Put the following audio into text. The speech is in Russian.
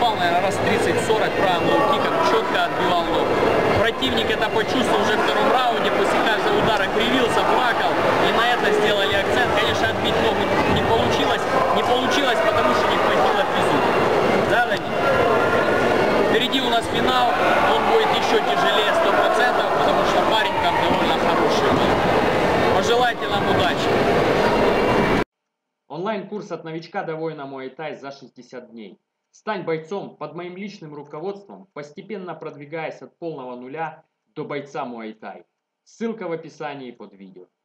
попал, наверное, раз 30-40 правым лоу-киком, четко отбивал ногу. Противник это почувствовал уже в втором раунде, после каждого удара кривился, плакал, и на это сделали акцент. Конечно, отбить ногу не получилось, потому что не хватило физура. Да, Данил? Впереди у нас финал, он будет еще тяжелее 100%, потому что парень там довольно хороший. Пожелайте нам удачи. Онлайн-курс от новичка до воина Муай-Тай за 60 дней. Стань бойцом под моим личным руководством, постепенно продвигаясь от полного нуля до бойца Муай-Тай. Ссылка в описании под видео.